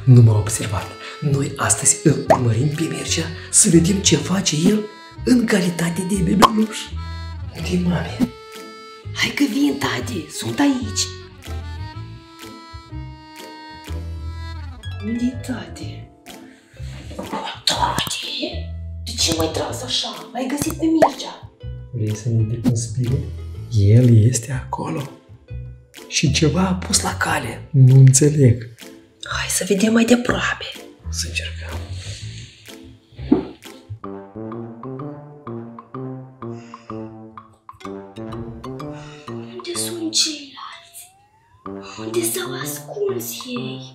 nu m-a observat. Noi astăzi îl urmărim pe Mircea să vedem ce face el în calitate de bebeluș. Unde-i mami? Hai că vin, tati, sunt aici. Unde-i tati? Tati, de ce m-ai tras așa? Ai găsit pe Mircea? Vrei să ne ridic în spirit? El este acolo. Și ceva a pus la cale. Nu înțeleg. Hai să vedem mai de aproape. Să încercăm. Unde sunt ceilalți? Unde s-au ascuns ei?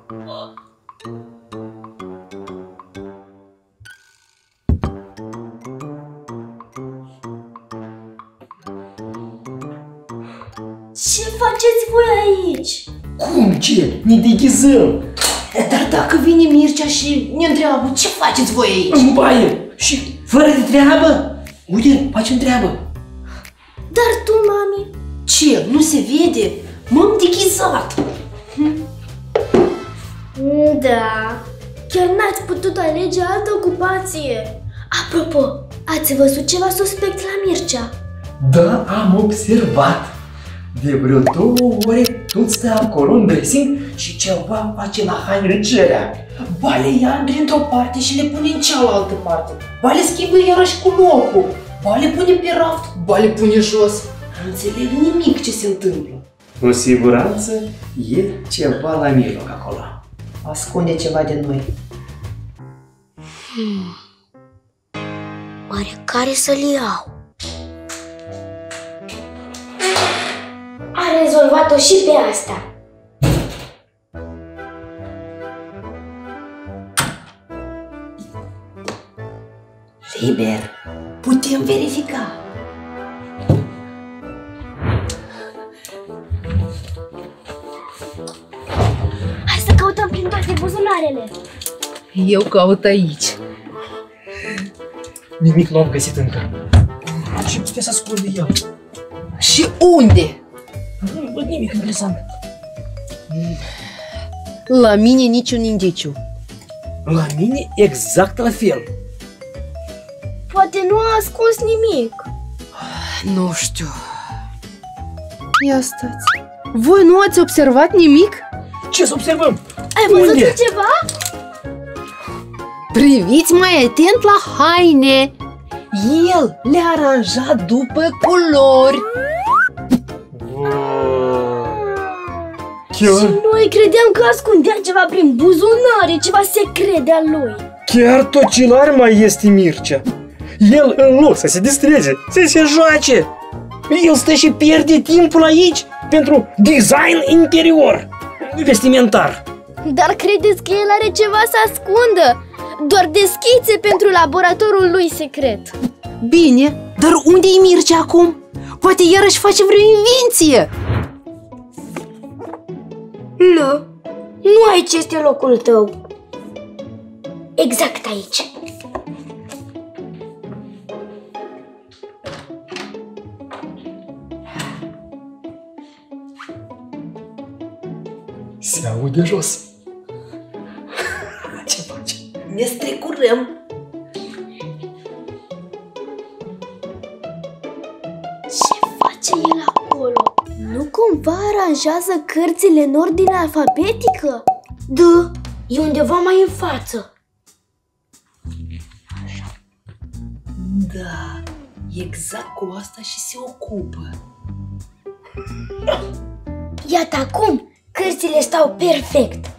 Ce faceți voi aici? Cum ce? Ne deghizăm! Dar dacă vine Mircea și ne întreabă, ce faceți voi aici? În baie! Și fără de treabă? Uite, facem treabă! Dar tu, mami? Ce? Nu se vede? M-am deghizat! Da, chiar n-ați putut alege altă ocupație. Apropo, ați văzut ceva suspect la Mircea? Da, am observat. De vreo 2 ore tot stă acolo în dressing și ceva face la hainele. Ba le ia dintr-o parte și le pune în cealaltă parte. Ba le schimbă iarăși cu locul. Ba le pune pe raft, ba le pune jos. Nu înțeleg nimic ce se întâmplă. Cu siguranță e ceva la mijloc acolo. Ascunde ceva de noi. Oare care să-l iau? A rezolvat-o și pe asta. Liber, putem verifica. Hai să căutăm prin toate buzunarele. Eu caut aici. Nimic nu am găsit încă. Ce putea să ascunde el? Și unde? Nu văd nimic interesant. La mine niciun indiciu. La mine exact la fel. Poate nu a ascuns nimic. Nu știu. Ia stați. Voi nu ați observat nimic? Ce să observăm? Ai văzut ceva? Priviți mai atent la haine. El le-a aranjat după culori. Chiar? Și noi credeam că ascundea ceva prin buzunare, ceva secret de-al lui. Chiar tocilar mai este Mircea. El, în loc să se distreze, să se joace, el stă și pierde timpul aici pentru design interior, vestimentar. Dar credeți că el are ceva să ascundă? Doar deschițe pentru laboratorul lui secret. Bine, dar unde-i Mircea acum? Poate iarăși face vreo invenție. Nu aici este locul tău. Exact aici. Se aude jos. Ce face? Ne strecurăm. Ce face el acolo? Nu cumva aranjează cărțile în ordine alfabetică? Da, e undeva mai în față. Da, exact cu asta și se ocupă. Iată acum, cărțile stau perfect.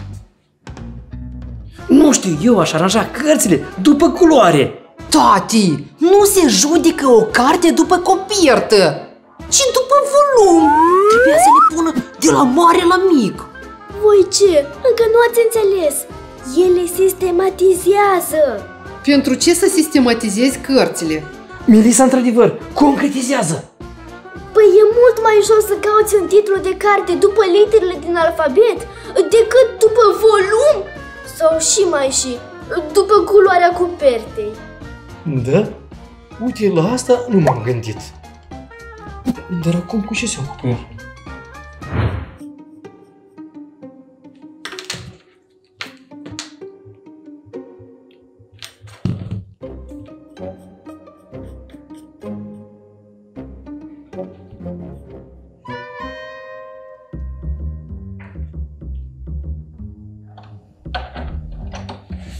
Nu știu, eu aș aranja cărțile după culoare. Tati, nu se judecă o carte după copertă, ci după volum. Trebuia să le pună de la mare la mic. Voi ce? Încă nu ați înțeles. Ele sistematizează. Pentru ce să sistematizezi cărțile? Melissa, într-adevăr, concretizează. Păi e mult mai ușor să cauți un titlu de carte după literele din alfabet decât după volum sau și după culoarea copertei. Da? Uite, la asta nu m-am gândit. Dar acum cu ce se ocupă?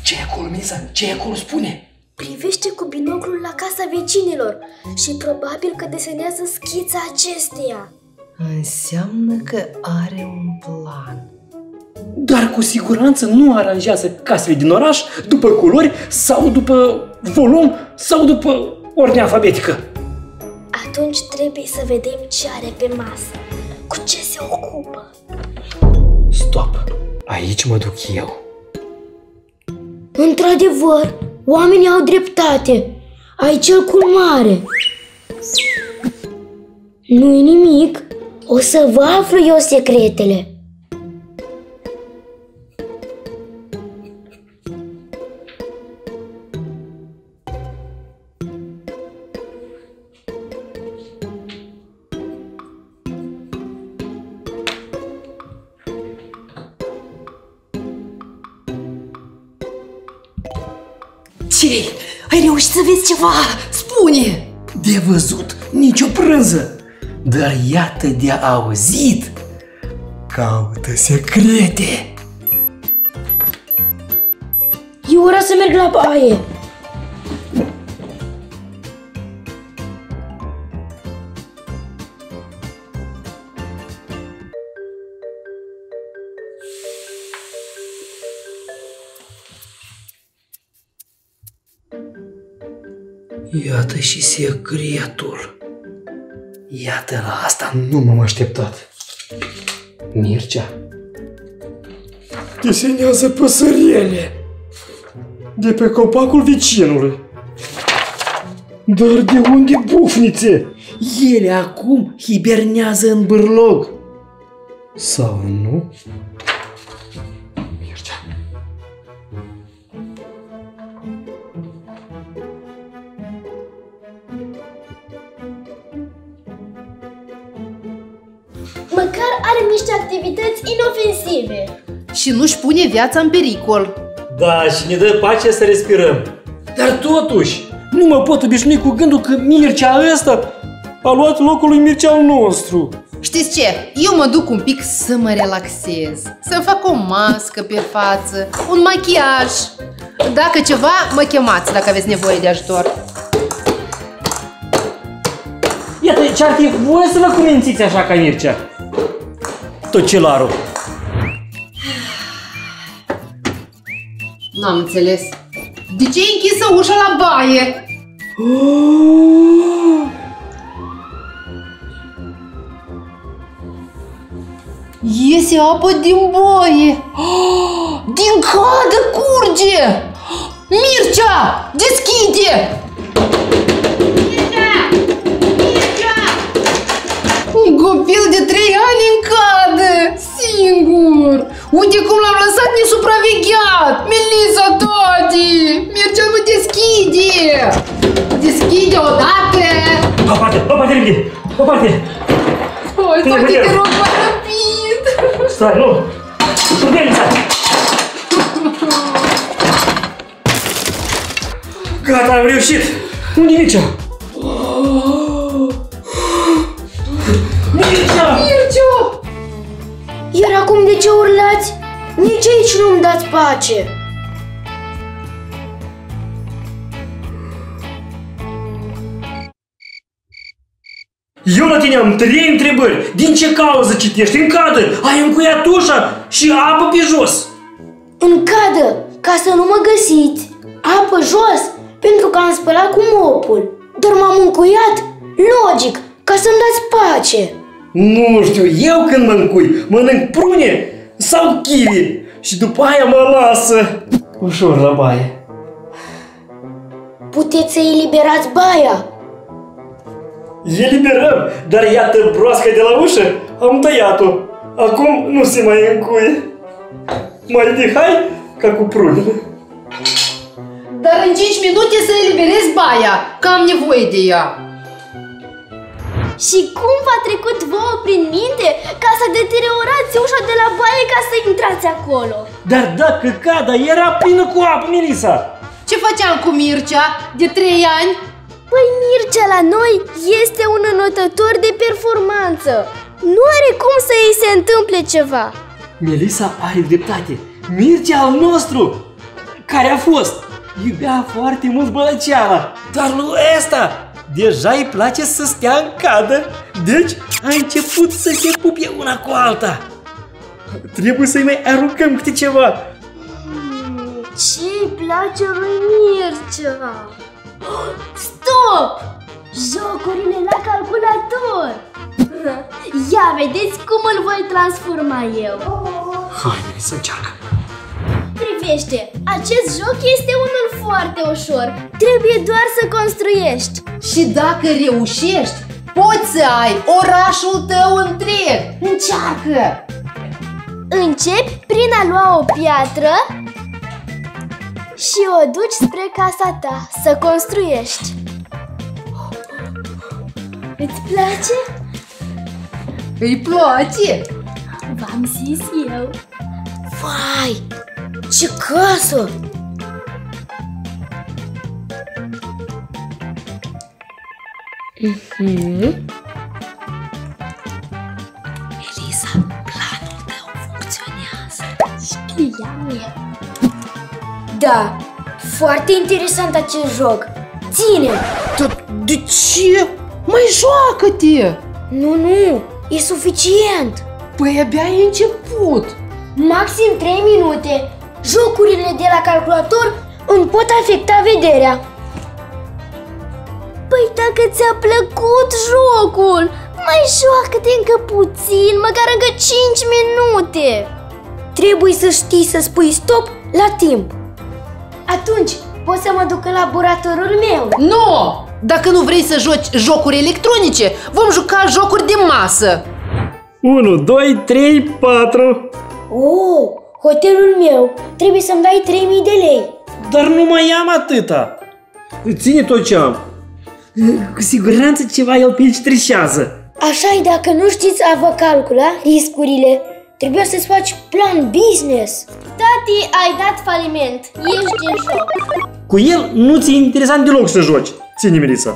Ce e acolo, Melissa? Ce e acolo? Spune! Privește cu binoclul la casa vecinilor și probabil că desenează schița acesteia. Înseamnă că are un plan. Dar cu siguranță nu aranjează casele din oraș după culori sau după volum sau după ordine alfabetică. Atunci trebuie să vedem ce are pe masă, cu ce se ocupă. Stop! Aici mă duc eu. Într-adevăr, oamenii au dreptate. Ai cel mare. Nu-i nimic. O să vă aflu eu secretele. Ce? Ai reușit să vezi ceva? Spune! De văzut nicio prânză, dar iată de auzit. Caută secrete. E ora să merg la baie. Iată și secretul. Iată, la asta nu m-am așteptat. Mircea desenează păsărele de pe copacul vecinului. Dar de unde bufnițe? Ele acum hibernează în bârlog. Sau nu? Mircea. Măcar are niște activități inofensive. Și nu-și pune viața în pericol. Da, și ne dă pace să respirăm. Dar totuși, nu mă pot obișnui cu gândul că Mircea ăsta a luat locul lui Mircea al nostru. Știți ce? Eu mă duc un pic să mă relaxez. Să-mi fac o mască pe față, un machiaj. Dacă ceva, mă chemați dacă aveți nevoie de ajutor. Iată, ce-ar fi voi să vă cumințiți așa ca Mircea? Tocilarul. N-am înțeles. De ce e închisă ușa la baie? Iese apă din baie. Din cadă curge. Mircea, deschide! Un copil de 3 ani în cadă, singur. Uite cum l-am lăsat nesupravegheat. Melissa, tati! Mircea nu deschide! Deschide odată! Papate, repede! Papate! Hai, tati, te rog, mai rapid! Stai, nu! Prudența! Gata, am reușit! Unde e Mircea? Mircea! Mircea! Iar acum de ce urlați? Nici aici nu-mi dați pace. Eu la tine am 3 întrebări. Din ce cauză citești în cadă? Ai încuiat ușa și apă pe jos. În cadă, ca să nu mă găsiți. Apă jos, pentru că am spălat cu mopul. Dar m-am încuiat, logic, ca să-mi dați pace. Nu știu, eu când mă încui, mănânc prune sau kiwi și după aia mă lasă ușor la baie. Puteți să eliberați baia. Eliberăm, dar iată broasca de la ușă, am tăiat-o. Acum nu se mai încuie. Mai de hai ca cu prunele. Dar în 5 minute să eliberez baia, că am nevoie de ea. Și cum v-a trecut vouă prin minte ca să deteriorați ușa de la baie ca să intrați acolo? Dar dacă cada era plină cu apă, Melissa. Ce făceam cu Mircea de 3 ani? Păi Mircea la noi este un înotător de performanță. Nu are cum să îi se întâmple ceva. Melissa are dreptate. Mircea al nostru! Care a fost? Iubea foarte mult bălăceala, dar lui ăsta deja îi place să stea în cadă, deci a început să se pupe una cu alta. Trebuie să-i mai aruncăm câte ceva. Ce-i place lui Mircea? Stop! Jocurile la calculator! Ia vedeți cum îl voi transforma eu. Haide să încearcă. Privește, acest joc este unul foarte ușor. Trebuie doar să construiești. Și dacă reușești, poți să ai orașul tău întreg. Încearcă! Începi prin a lua o piatră și o duci spre casa ta să construiești. Îți place? Îi place! V-am zis eu. Vai, ce casă! Elisa, planul tău funcționează. Știam eu. Da, foarte interesant acest joc. Ține! De ce? Mai joacă-te! Nu, e suficient. Păi abia ai început. Maxim 3 minute. Jocurile de la calculator îmi pot afecta vederea. Păi dacă ți-a plăcut jocul, mai joacă-te încă puțin, măcar încă 5 minute. Trebuie să știi să spui stop la timp. Atunci poți să mă duc în laboratorul meu. Nu! Dacă nu vrei să joci jocuri electronice, vom juca jocuri de masă. 1, 2, 3, 4. Oh, hotelul meu. Trebuie să-mi dai 3000 de lei. Dar nu mai am atâta. Ține tot ce am. Cu siguranță ceva el pe aici trișează. Așa-i dacă nu știți a vă calcula riscurile. Trebuie să-ți faci plan business. Tati, ai dat faliment. Ești din joc. Cu el nu ți-e interesant deloc să joci. Ține, Melissa.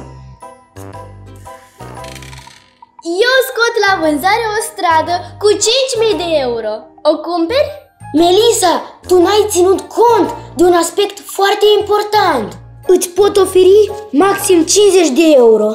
Eu scot la vânzare o stradă cu 5.000 de euro. O cumperi? Melissa, tu n-ai ținut cont de un aspect foarte important. Îți pot oferi maxim 50 de euro.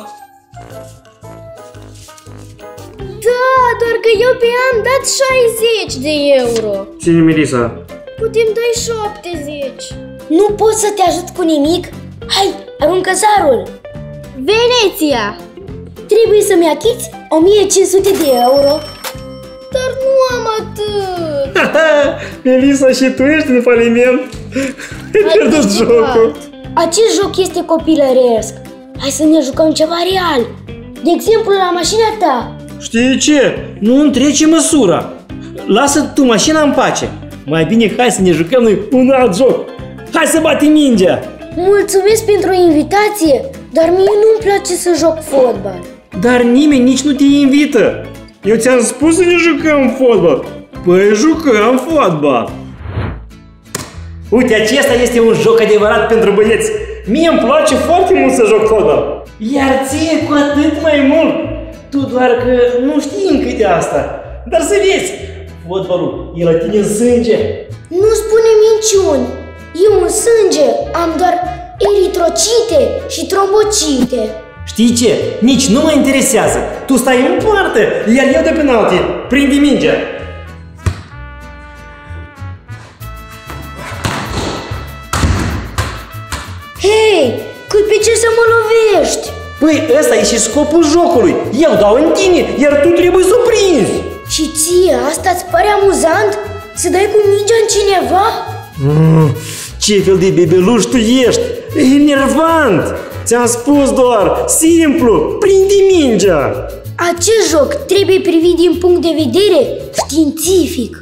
Da, doar că eu pe an am dat 60 de euro. Ține, Melissa. Putem dai 70. Nu pot să te ajut cu nimic? Hai, aruncă zarul. Veneția. Trebuie să-mi achiți 1500 de euro. Dar nu am atât. Melissa, și tu ești în faliment. Ai pierdut jocul. Acest joc este copilăresc. Hai să ne jucăm ceva real. De exemplu, la mașina ta. Știi ce? Nu întrece măsura. Lasă tu mașina în pace. Mai bine hai să ne jucăm noi un alt joc. Hai să batem mingea. Mulțumesc pentru invitație, dar mie nu-mi place să joc fotbal. Dar nimeni nici nu te invită. Eu ți-am spus să ne jucăm fotbal. Păi jucăm fotbal. Uite, acesta este un joc adevărat pentru băieți. Mie îmi place foarte mult să joc fotbal. Iar ție cu atât mai mult. Tu doar că nu știi încă de asta. Dar să vezi, fotbalul e la tine în sânge. Nu spune minciuni. Eu în sânge am doar eritrocite și trombocite. Știi ce? Nici nu mă interesează. Tu stai în poartă, iar eu de penalti. Prinde mingea. Hei, cât pe ce să mă lovești? Păi ăsta e și scopul jocului. Eu dau în tine, iar tu trebuie să o prinzi. Și ție asta îți pare amuzant? Să dai cu mingea în cineva? Ce fel de bebeluș tu ești? E enervant. Ți-am spus doar, simplu, prinde mingea. Acest joc trebuie privit din punct de vedere științific.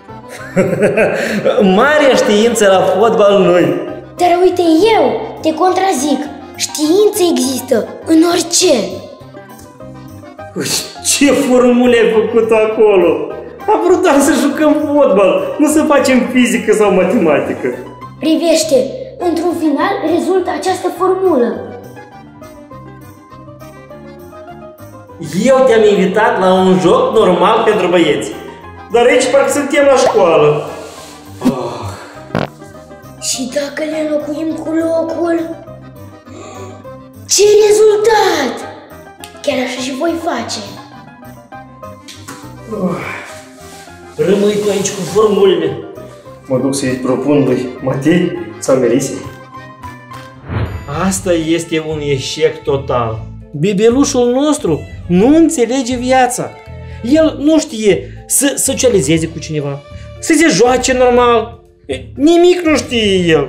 Mare știință la fotbal noi. Dar uite, eu te contrazic. Știință există în orice. Ce formule ai făcut acolo? Am vrut doar să jucăm fotbal, nu să facem fizică sau matematică. Privește, într-un final rezultă această formulă. Eu te-am invitat la un joc normal pentru băieți. Dar aici parcă suntem la școală. Și dacă le înlocuim cu locul? Ce rezultat! Chiar așa și voi face. Rămâi tu aici cu formulele. Mă duc să-i propun lui Matei sau Melise. Asta este un eșec total. Bebelușul nostru nu înțelege viața. El nu știe să socializeze cu cineva, să se joace normal. Nimic nu știe el.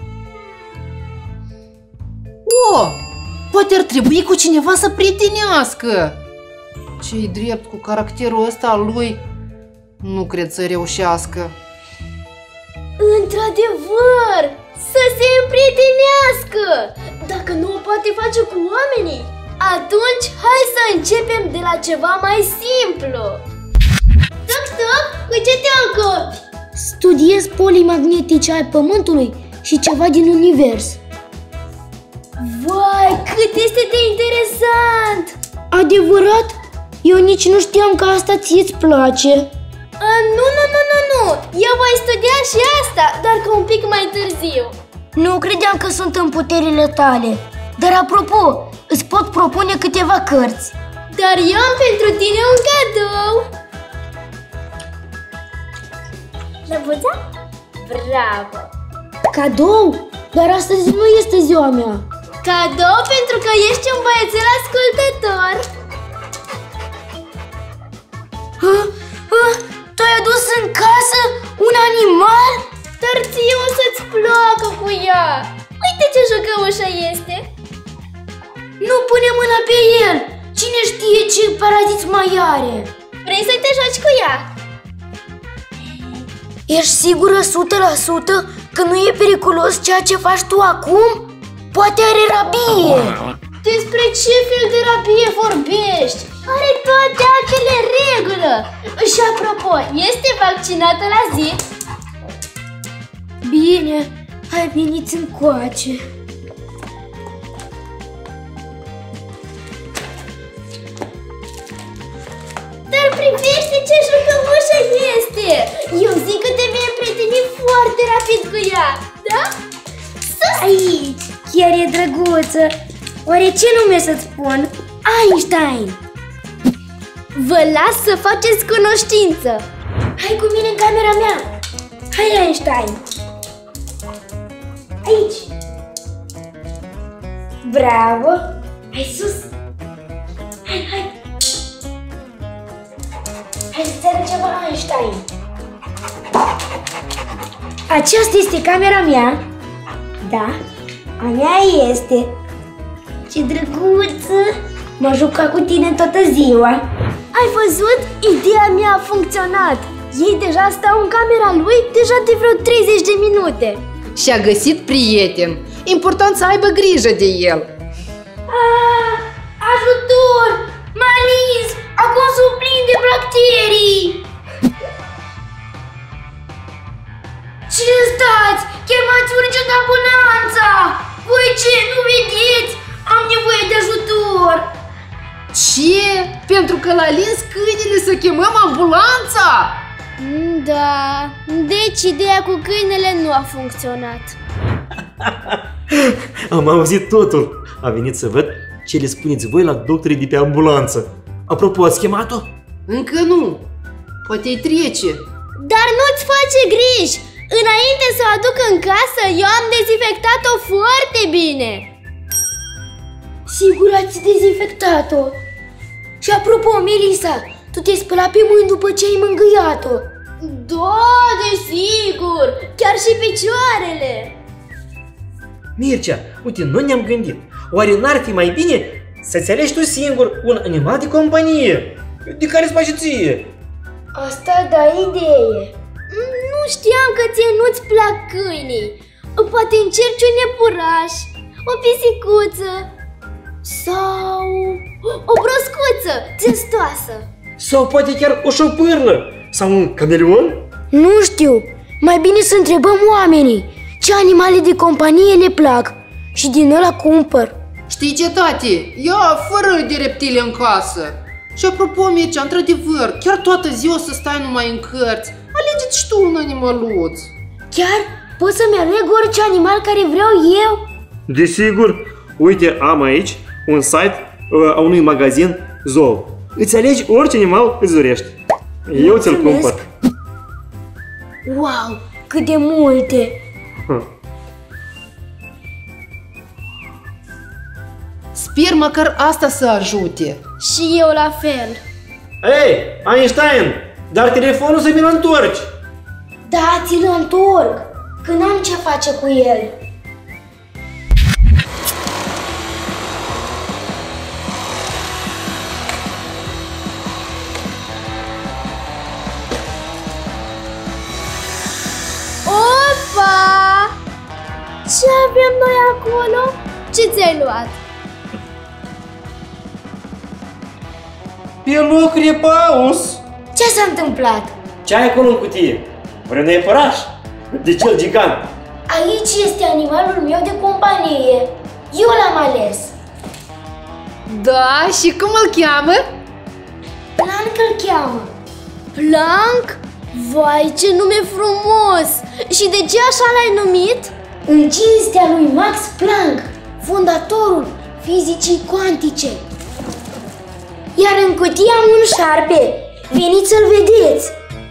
Poate ar trebui cu cineva să prietenească. Ce-i drept, cu caracterul ăsta al lui, nu cred să reușească. Într-adevăr, să se împrietenească! Dacă nu o poate face cu oamenii, atunci hai să începem de la ceva mai simplu. Toc, toc, cu ce te ocupi? Studiez polii magnetice ai Pământului și ceva din univers. Vai, cât este de interesant! Adevărat? Eu nici nu știam că asta ție-ți place. Nu. Eu voi studia și asta, doar că un pic mai târziu. Nu credeam că sunt în puterile tale. Dar apropo, îți pot propune câteva cărți. Dar eu am pentru tine un cadou. Lăbuța? Bravo! Cadou? Dar astăzi nu este ziua mea. Cadou pentru că ești un băiețel ascultător. Tu ai adus în casă un animal? Dar ție o să-ți placă cu ea. Uite ce jucăușă este. Nu pune mâna pe el. Cine știe ce paraziți mai are. Vrei să te joci cu ea? Ești sigură 100% că nu e periculos ceea ce faci tu acum? Poate are rabie. Despre ce fel de rabie vorbești? Are toate actele în regulă. Și apropo, este vaccinată la zi? Bine, hai veniți încoace. Dar privește ce jucăușă este! Eu zic că te vei împrieteni foarte rapid cu ea, da? Sus! Aici, chiar e drăguță. Oare ce nume să-ți spun? Einstein! Vă las să faceți cunoștință! Hai cu mine în camera mea! Hai, Einstein! Aici! Bravo! Hai sus! Hai! Hai să-ți arăt ceva, Einstein! Aceasta este camera mea. Da, a mea este. Ce drăguță! M-a jucat cu tine toată ziua. Ai văzut? Ideea mea a funcționat. Ei deja stau în camera lui deja de vreo 30 de minute. Și-a găsit prieten. Important să aibă grijă de el. Ajutor! M-a nins! Acum sunt plin de bacterii! Ce stați? Chiar m-ați urcat ambulanța! Voi ce? Nu vedeți? Am nevoie de ajutor! Ce? Pentru că l-a lins câinele să chemăm ambulanța? Da, deci ideea cu câinele nu a funcționat. Am auzit totul. Am venit să văd ce le spuneți voi la doctorii de pe ambulanță. Apropo, ați chemat-o? Încă nu. Poate-i trece. Dar nu-ți face griji! Înainte să o aduc în casă, eu am dezinfectat-o foarte bine. Sigur ați dezinfectat-o. Și apropo, Melissa, tu te-ai spălat pe mâini după ce ai mângâiat-o? Da, desigur! Chiar și picioarele! Mircea, uite, noi ne-am gândit. Oare n-ar fi mai bine să-ți alegi tu singur un animal de companie, de care îți place ție? Asta da idee. Nu știam că ție nu-ți plac câinii. Poate încerci un iepuraș, o pisicuță sau o broscuță țestoasă. Sau poate chiar o șopârlă sau un cameleon? Nu știu, mai bine să întrebăm oamenii ce animale de companie le plac și din ăla cumpăr. Știi ce, tati? Ia fără de reptile în casă. Și apropo, Mircea, într-adevăr, chiar toată ziua să stai numai în cărți. Alege-ți și tu un animăluț. Chiar? Pot să-mi aleg orice animal care vreau eu? Desigur, uite, am aici un site a unui magazin zoo. Îți alegi orice animal îți dorești. Eu ți-l cumpăr. Wow, cât de multe! Sper măcar asta să ajute. Și eu la fel. Hei, Einstein, dar telefonul să mi-l întorci. Da, ți-l întorc, că n-am ce face cu el. Opa! Ce avem noi acolo? Ce ți-ai luat? Pe loc repaus. Ce s-a întâmplat? Ce ai acolo în cutie? Vrei de iepăraș? De cel gigant? Aici este animalul meu de companie. Eu l-am ales. Da, și cum îl cheamă? Plank îl cheamă. Plank? Vai, ce nume frumos! Și de ce așa l-ai numit? În cinstea lui Max Planck, fondatorul fizicii cuantice. Iar în cutie am un șarpe. Veniți să-l vedeți!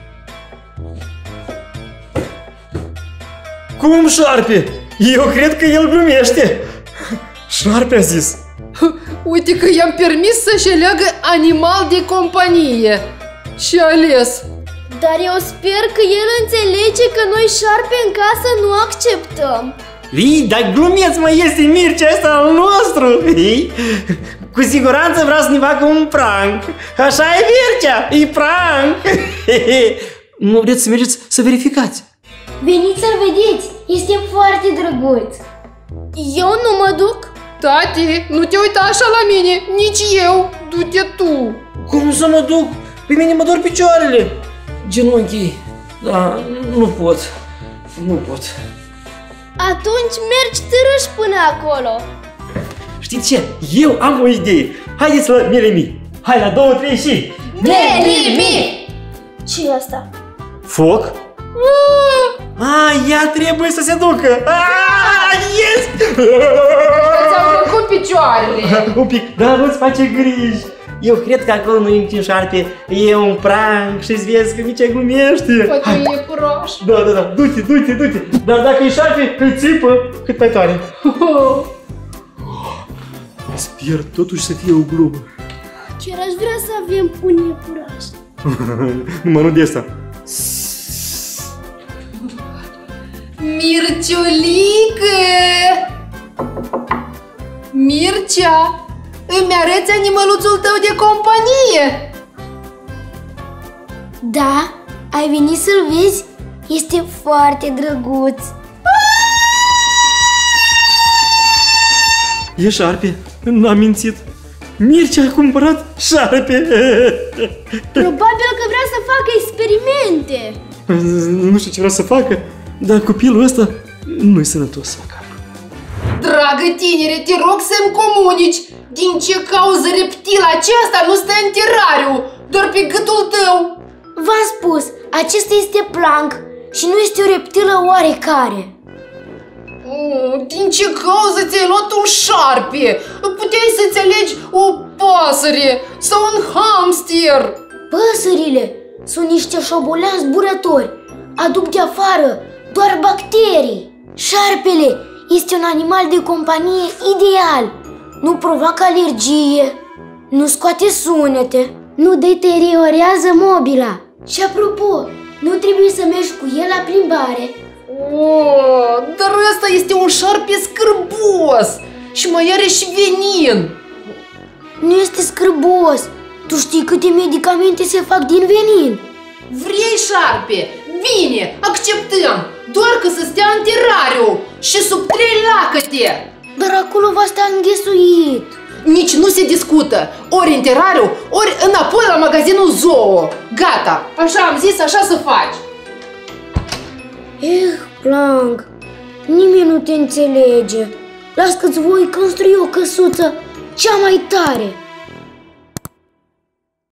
Cum șarpe? Eu cred că el glumește. Șarpe a zis. Uite că i-am permis să-și aleagă animal de companie. Și ales. Dar eu sper că el înțelege că noi șarpe în casă nu acceptăm. Ii, dar glumeț, mă, este Mircea ăsta al nostru. Ii? Cu siguranță vreau să ne facă un prank. Așa e, Mircea, e prank. Nu vreți să mergeți să verificați? Veniți să-l vedeți, este foarte drăguț. Eu nu mă duc. Tati, nu te uita așa la mine, nici eu. Du-te tu. Cum să mă duc? Pe mine mă dor picioarele. Genunchii. Da, nu pot. Nu pot. Atunci mergi târâși până acolo. Știți ce? Eu am o idee. Haideți la Melemi. Hai la 2, 3 și... Melemi! Ce e asta? Foc? Ea trebuie să se ducă. Yes! Ți-am făcut picioarele. Un pic, dar nu-ți face griji. Eu cred că acolo nu e niciun șarpe, e un prank și-ți vezi că Mircea glumește. Poate e curaș. Da, du-te, du-te, du-te. Dar dacă e șarpe, îi țipă cât mai tare. Sper totuși să fie o glumă. Chiar aș vrea să avem un iepuraș. Numai nu de asta. Mirciulică! Mircea, îmi arăți animăluțul tău de companie? Da, ai venit să-l vezi? Este foarte drăguț. E șarpe, n-am mințit. Mircea a cumpărat șarpe. Probabil că vrea să facă experimente. Nu știu ce vrea să facă, dar copilul ăsta nu-i sănătos la cap. Dragă tinere, te rog să-mi comunici din ce cauză reptila aceasta nu stă în terariu, doar pe gâtul tău. V-am spus, acesta este Planck și nu este o reptilă oarecare. Din ce cauză ți-ai luat un șarpe? Puteai să-ți alegi o pasăre sau un hamster. Păsările sunt niște șobolani zburători. Aduc de afară doar bacterii. Șarpele este un animal de companie ideal. Nu provoacă alergie, nu scoate sunete, nu deteriorează mobila. Și apropo, nu trebuie să mergi cu el la plimbare. Dar ăsta este un șarpe scârbos și mai are și venin. Nu este scârbos. Tu știi câte medicamente se fac din venin? Vrei șarpe? Bine, acceptăm. Doar că să stea în terariu și sub 3 lacăte. Dar acolo va sta înghesuit. Nici nu se discută. Ori în terariu, ori înapoi la magazinul zoo. Gata, așa am zis, așa să faci. Planck, nimeni nu te înțelege. Las că-ți voi construi o căsuță cea mai tare.